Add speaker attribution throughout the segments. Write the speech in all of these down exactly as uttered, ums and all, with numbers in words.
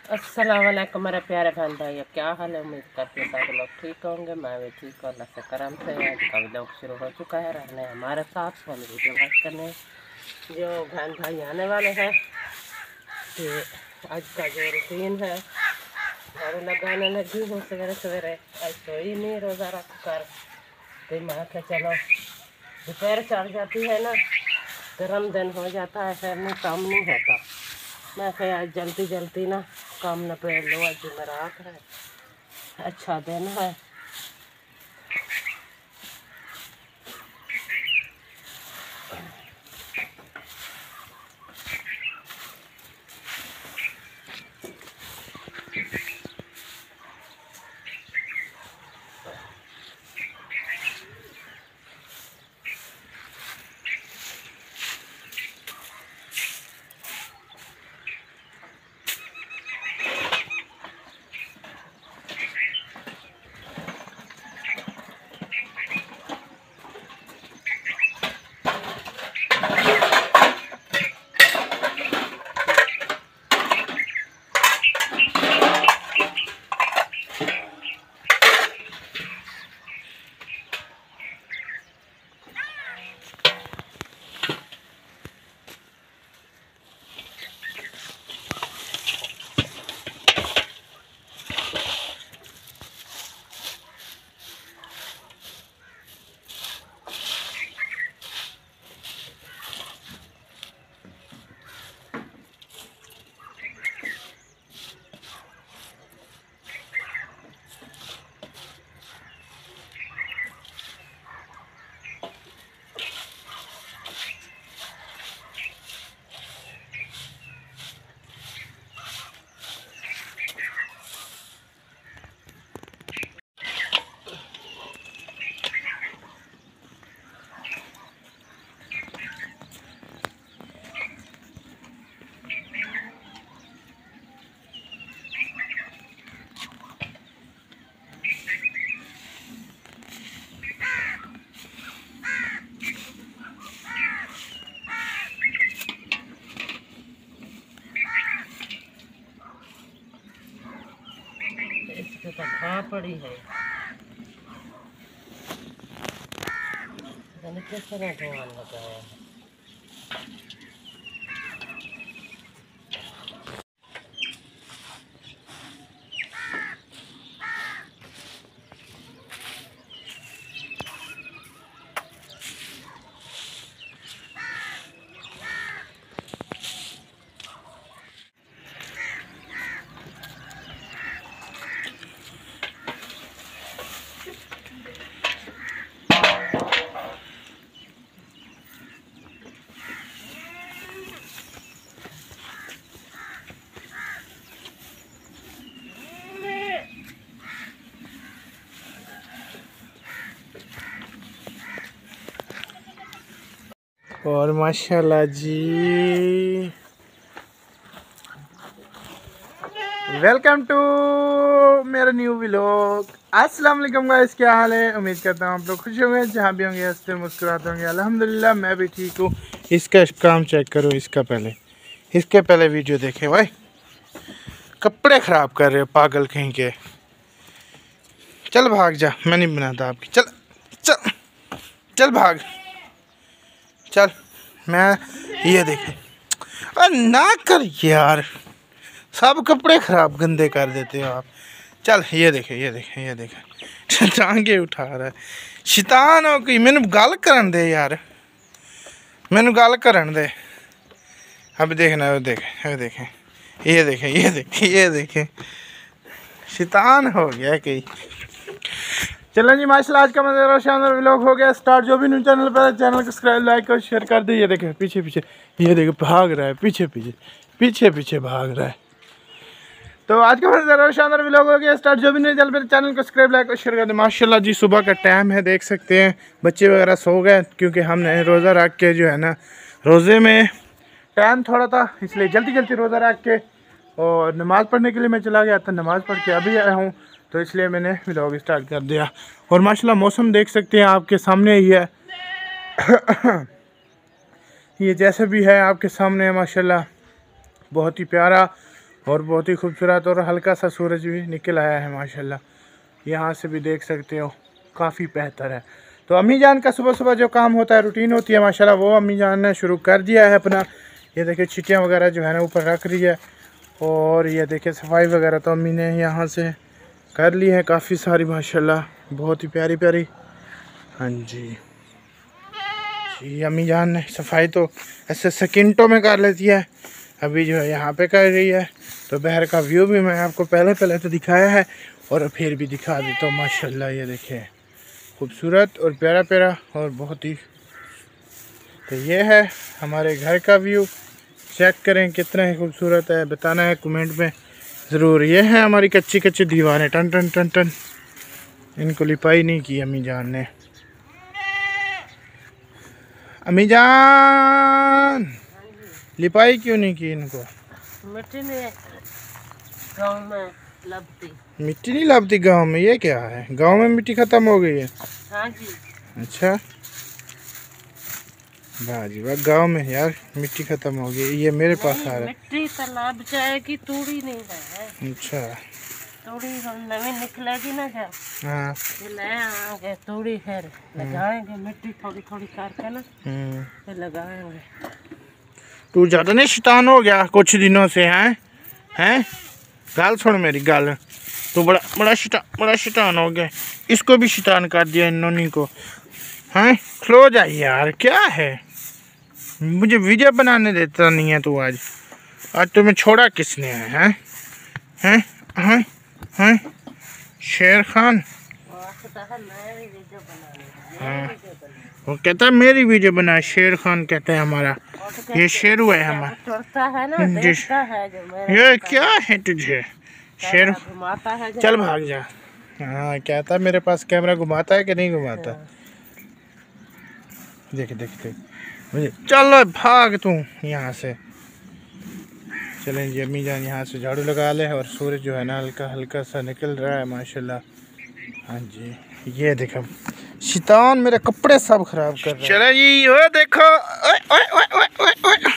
Speaker 1: अस्सलाम वालेकुम मेरे प्यारे बहन भाई, क्या हाल है। उम्मीद करती हूँ सब लोग ठीक होंगे। मैं भी ठीक हूँ, अल्लाह से करम से। आज का व्लॉग शुरू हो चुका है, रहने हमारे साथ वाली वीडियो बात करने जो बहन भाई आने वाले हैं कि आज का जो रूटीन है झाड़ू लगाने लगी हूँ सवेरे सवेरे। आज सोई नहीं रोज़ा रख कर, तो मैं क्या चलो दोपहर चढ़ जाती है ना, गर्म दिन हो जाता है, फिर नहीं काम नहीं होता। मैं फिर आज जल्दी जल्दी ना काम निपट लो। आज जुमेरात है, अच्छा दिन है। इसके तो घा पड़ी है, मैंने किस तरह धुआं लगाया है।
Speaker 2: और माशाल्लाह जी, वेलकम टू मेरा न्यू व्लॉग। अस्सलाम वालेकुम गाइस, क्या हाल है। उम्मीद करता हूँ आप लोग खुश होंगे, जहाँ भी होंगे हंसते मुस्कुराते होंगे। अल्हम्दुलिल्लाह मैं भी ठीक हूँ। इसका काम चेक करो, इसका पहले इसके पहले वीडियो देखे भाई, कपड़े ख़राब कर रहे हो पागल कहीं के। चल भाग जा, मैं नहीं बनाता आपकी। चल चल चल भाग चल। मैं ये देखे, अरे ना कर यार, सब कपड़े ख़राब गंदे कर देते हो आप। चल ये देखे ये देखे ये देखे टांगे उठा रहा है, शैतान हो गई। मैंने गल करन दे यार, मैंने गल करन दे। अब देखना, वो देखे वो देखे ये देखे ये देखे ये देखे शैतान हो गया कहीं। चलो जी माशाल्लाह, आज का मज़ेदार शानदार व्लॉग हो गया स्टार्ट। जो भी न्यू चैनल पर है, चैनल को सब्सक्राइब लाइक और शेयर कर दे। ये देखे पीछे पीछे, ये देखे भाग रहा है, पीछे पीछे पीछे पीछे भाग रहा है। तो आज का मज़ेदार शानदार व्लॉग हो गया स्टार्ट। जो भी न्यू चैनल पर, चैनल को सब्सक्राइब लाइक और शेयर कर दे। माशाल्लाह जी, सुबह का टाइम है, देख सकते हैं बच्चे वगैरह सो गए, क्योंकि हमने रोज़ा रख के जो है ना, रोज़े में टाइम थोड़ा था, इसलिए जल्दी जल्दी रोज़ा रख के और नमाज़ पढ़ने के लिए मैं चला गया था। नमाज़ पढ़ के अभी आया हूँ, तो इसलिए मैंने व्लॉग स्टार्ट कर दिया। और माशाल्लाह मौसम देख सकते हैं आपके सामने ही है ये जैसे भी है आपके सामने है, माशाल्लाह बहुत ही प्यारा और बहुत ही खूबसूरत, और हल्का सा सूरज भी निकल आया है माशाल्लाह। यहाँ से भी देख सकते हो काफ़ी बेहतर है। तो अम्मी जान का सुबह सुबह जो काम होता है, रूटीन होती है माशाल्लाह, वो अम्मी जान ने शुरू कर दिया है अपना। ये देखिए चीटियाँ वगैरह जो है ना ऊपर रख रही है, और ये देखिए सफाई वगैरह तो अम्मी ने यहाँ से कर ली है काफ़ी सारी माशाल्लाह, बहुत ही प्यारी प्यारी। हाँ जी जी, अम्मी जान ने सफाई तो ऐसे सेकंडों में कर लेती है, अभी जो है यहाँ पे कर रही है। तो बाहर का व्यू भी मैं आपको पहले पहले तो दिखाया है, और फिर भी दिखा देता हूँ माशाल्लाह। ये देखिए खूबसूरत और प्यारा प्यारा और बहुत ही। तो ये है हमारे घर का व्यू, चेक करें कितना ही खूबसूरत है, बताना है कमेंट में ज़रूर। ये है हमारी कच्ची कच्ची दीवारें, टन टन टन टन, इनको लिपाई नहीं की अम्मी जान ने। अम्मी जान लिपाई क्यों नहीं की इनको?
Speaker 1: मिट्टी नहीं गाँव में लबती।
Speaker 2: मिट्टी नहीं लबती गांव में? ये क्या है, गांव में मिट्टी ख़त्म हो गई है?
Speaker 1: हाँ जी।
Speaker 2: अच्छा वाह जी वाह, गाँव में यार मिट्टी ख़त्म हो गई। ये मेरे पास आ रहा है
Speaker 1: मिट्टी तालाब जाएगी, तूड़ी नहीं है।
Speaker 2: अच्छा,
Speaker 1: तूड़ी हम नवी निकलेगी ना जब,
Speaker 2: हाँ
Speaker 1: फिर ले आएंगे तूड़ी, फिर लगाएंगे मिट्टी थोड़ी थोड़ी करके ना, फिर लगाएंगे।
Speaker 2: तू ज़्यादा नहीं शैतान हो गया कुछ दिनों से? हैं हैं गाल सुन मेरी गाल, तू बड़ा बड़ा शैतान बड़ा शैतान हो गया। इसको भी शैतान कर दिया इन नोनी को। हैं खलो जा यार, क्या है, मुझे वीडियो बनाने देता नहीं है तू। आज आज तुम्हें छोड़ा किसने है? हैं हैं हैं हैं शेर खान। हाँ वो कहता है मेरी वीडियो बना, शेर खान कहता है हमारा, ये शेरू है हमारा। ये क्या है तुझे शेर? चल भाग जा। हाँ कहता है मेरे पास कैमरा घुमाता है कि नहीं घुमाता? देख देख देख मुझे, चलो भाग तू यहाँ से। चलें जी, अम्मी जान यहाँ से झाड़ू लगा ले, और सूरज जो है ना हल्का हल्का सा निकल रहा है माशाल्लाह। हाँ जी ये देखो शैतान मेरे कपड़े सब खराब कर रहा है। चले जी वो देखो, ओए ओए ओए ओए ओए,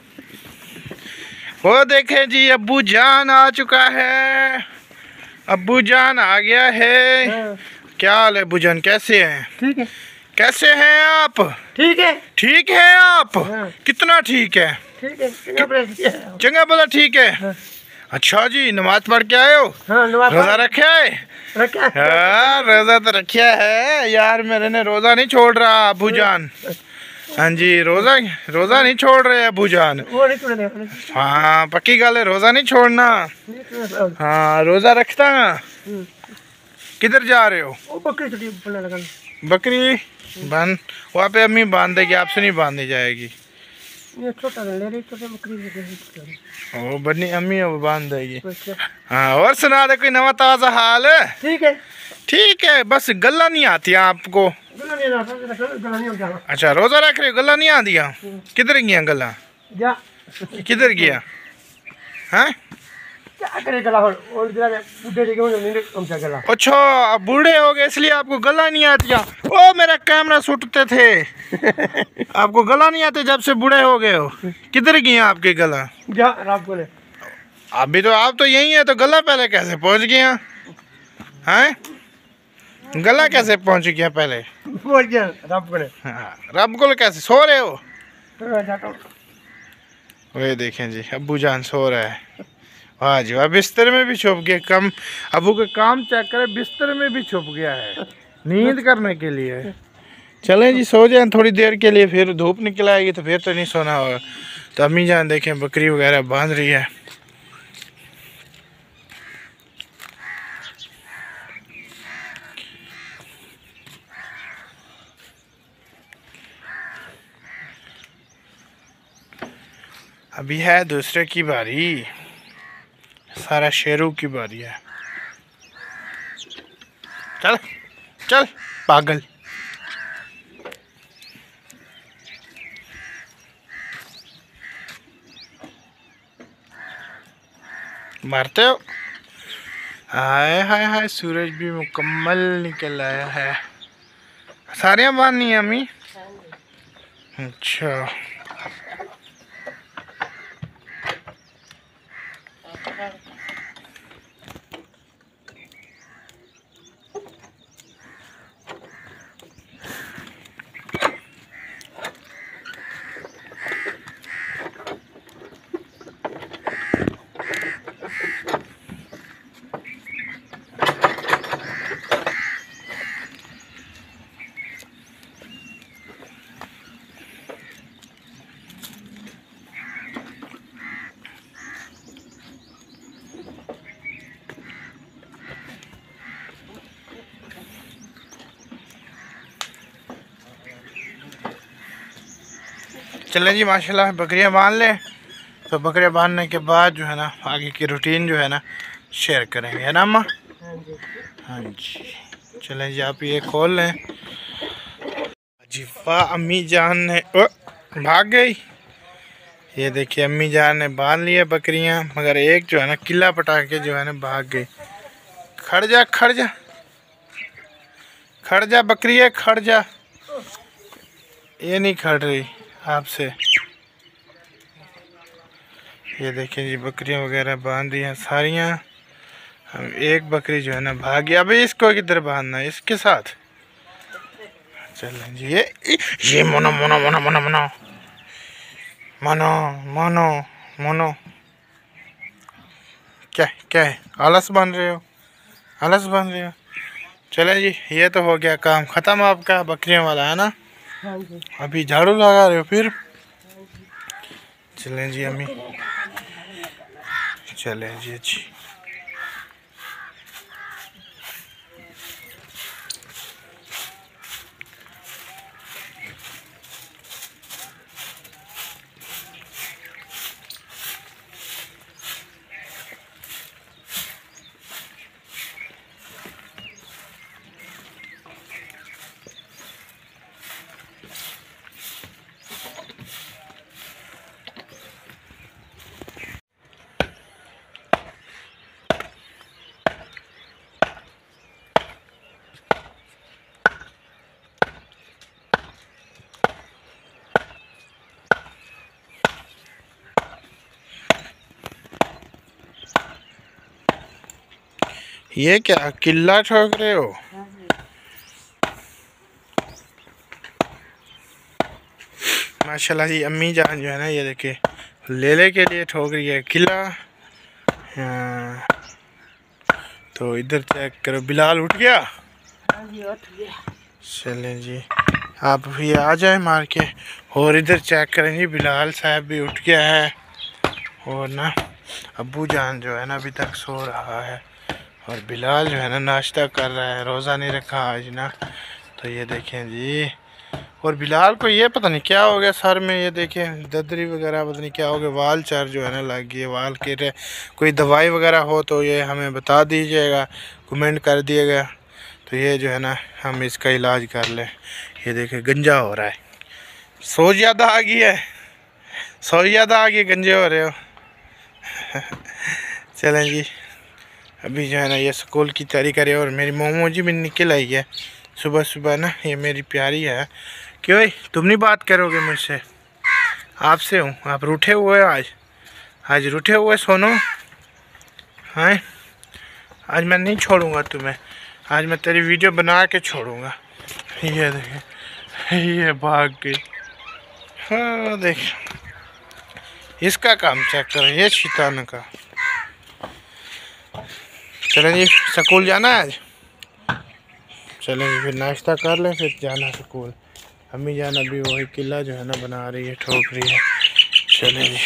Speaker 2: वो देखे जी अब्बू जान आ चुका है, अब्बू जान आ गया है। हाँ। क्या हाल है अब्बू जान, कैसे हैं?
Speaker 1: ठीक है।
Speaker 2: कैसे हैं आप? ठीक है। ठीक है आप? हाँ। कितना ठीक है? ठीक है, चंगा भला ठीक है। हाँ। अच्छा जी, नमाज पढ़ के आए हो? हाँ, रोजा रखा है? रखा है। हाँ रोजा तो रखा है यार, मेरे ने रोजा नहीं छोड़ रहा अबू जान। हाँ जी रोजा रोजा नहीं छोड़ रहे अबू जान। हाँ पक्की गल है, रोजा नहीं छोड़ना। हाँ रोजा रखता ना। किधर जा रहे हो? बकरी बकरी बांध, वहाँ पे अम्मी बांध देगी, आपसे नहीं बांधी जाएगी। ये छोटा ले रही, छोटा बकरी ओ बनी अम्मी वो बांध देगी। हाँ और सुना दे कोई नवा ताज़ा हाल है? ठीक है ठीक है, बस गला नहीं आती आपको? गला नहीं आता, गला नहीं आता। अच्छा रोजा रख रहे हो, गला नहीं आती? किधर गया गला? जा किधर गया? हैं क्या करे गला? और गला अच्छा बूढ़े हो गए इसलिए आपको गला नहीं आती? ओ मेरा कैमरा सुटते थे। आपको गला नहीं आते जब से बूढ़े हो गए हो? किधर गए आपके गला? जा रब बोले अभी तो आप तो यही है, तो गला पहले कैसे पहुंच गया? हैं गला कैसे पहुंच गया? पहले पहुंच गया रब बोले। हाँ रब बोले कैसे? सो रहे हो? वे देखें जी अब्बू जान सो रहा है। वाह जी वाह, बिस्तर में भी छुप गया। कम अबू का काम चेक करे, बिस्तर में भी छुप गया है नींद करने के लिए। चलें जी सो जाएं थोड़ी देर के लिए, फिर धूप निकल आएगी तो फिर तो नहीं सोना होगा। तो अम्मी जान देखें बकरी वगैरह बांध रही है। अभी है दूसरे की बारी, सारा शेरों की बारी है। चल चल पागल। मारते हो? हाय हाय हाय, सूरज भी मुकम्मल निकल आया है। सारे बांधनी है अम्मी? अच्छा चलें जी माशाल्लाह बकरियां बांध लें। तो बकरियां बांधने के बाद जो है ना आगे की रूटीन जो है ना शेयर करेंगे, है ना अम्मा?
Speaker 1: हाँ जी
Speaker 2: हाँ जी। चलें जी आप ये खोल लें जी। वाह अम्मी जान ने ओ, भाग गई। ये देखिए अम्मी जान ने बांध लिया बकरियां, मगर एक जो है ना किला पटा के जो है ना भाग गई। खड़ जा खड़ जा खड़ जा बकरी है, खड़ जा। ये नहीं खड़ रही आपसे। ये देखिए जी बकरियां वगैरह बांध दी हैं सारियां। हम एक बकरी जो है ना भाग गया। अभी इसको किधर बांधना है? इसके साथ चलें जी। ये ये मोनो मोनो मोनो मोनो मोनो मोनो मोनो मोनो क्या क्या है? आलस बन रहे हो? आलस बन रहे हो? चलें जी ये तो हो गया काम ख़त्म आपका बकरियों वाला, है ना?
Speaker 1: हाँ जी।
Speaker 2: अभी झाड़ू लगा रहे हो फिर? चलें जी अम्मी, चलें जी अच्छी। ये क्या किल्ला ठोक रहे हो? माशाल्लाह जी अम्मी जान जो है ना ये देखिए लेले के लिए ठोक रही है किला। हाँ। तो इधर चेक करो, बिलाल उठ गया।
Speaker 1: हाँ जी उठ गया।
Speaker 2: चलें जी आप ये आ जाए मार के। और इधर चेक करें जी बिलाल साहब भी उठ गया है। और ना अब्बू जान जो है ना अभी तक सो रहा है। और बिलाल जो है ना नाश्ता कर रहा है, रोज़ा नहीं रखा आज ना। तो ये देखें जी। और बिलाल को ये पता नहीं क्या हो गया सर में, ये देखें ददरी वगैरह पता नहीं क्या हो गया। वाल चार जो है ना लग गई, वाल के कोई दवाई वगैरह हो तो ये हमें बता दीजिएगा, कमेंट कर दिएगा। तो ये जो है ना हम इसका इलाज कर लें। ये देखें गंजा हो रहा है, सो ज़्यादा आ गई है, सो ज़्यादा आ गई, गंजे हो रहे हो। चलें जी अभी जो है ना ये स्कूल की तैयारी करे। और मेरी मोमो जी भी निकल आई है सुबह सुबह ना। ये मेरी प्यारी है। क्यों तुम नहीं बात करोगे मुझसे? आपसे हूँ, आप रूठे हुए हो आज? आज रूठे हुए सोनो? हाँ आज मैं नहीं छोड़ूंगा तुम्हें, आज मैं तेरी वीडियो बना के छोड़ूंगा। ये देख ये भाग गई। हाँ देख इसका काम चेक करो, ये शैतान का। चलें जी स्कूल जाना है आज। चलें जी फिर नाश्ता कर लें फिर जाना स्कूल। अम्मी जान अभी वही किला जो है ना बना रही है, ठोक रही है। चलें जी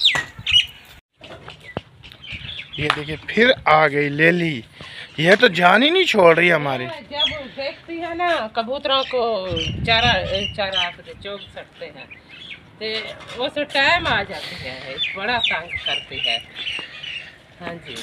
Speaker 2: ये देखिए फिर आ गई लेली। यह तो जान ही नहीं छोड़ रही हमारी।
Speaker 1: जब देखती है ना कबूतरों को चारा चारा चौक सकते हैं तो उस टाइम आ जाती है, बड़ा तंग करती है। हाँ जी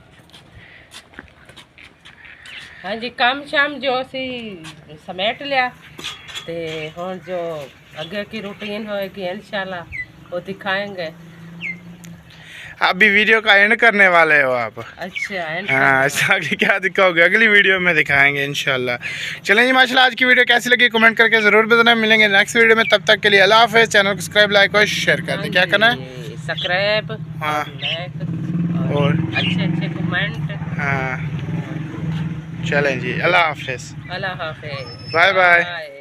Speaker 1: हाँ जी काम शाम जो सी समेट लिया ते हुण जो अगे की रूटीन होएगी इंशाल्लाह वो दिखाएंगे।
Speaker 2: अभी वीडियो का एंड करने वाले हो आप?
Speaker 1: अच्छा एंड
Speaker 2: हाँ अच्छा आगे क्या दिखाओगे? अगली वीडियो में दिखाएंगे इंशाल्लाह। चलें जी माशाल्लाह आज की वीडियो कैसी लगी कमेंट करके ज़रूर बताना। मिलेंगे नेक्स्ट वीडियो में, तब तक के लिए अल्लाह हाफ़िज़। चैनल को सब्सक्राइब लाइक और शेयर कर दें। क्या करना है?
Speaker 1: सब्सक्राइब
Speaker 2: हाँ
Speaker 1: लाइक
Speaker 2: और
Speaker 1: अच्छे अच्छे कमेंट।
Speaker 2: हाँ चलें जी अल्लाह हाफ़िज़।
Speaker 1: अल्लाह हाफ़िज़।
Speaker 2: Bye bye.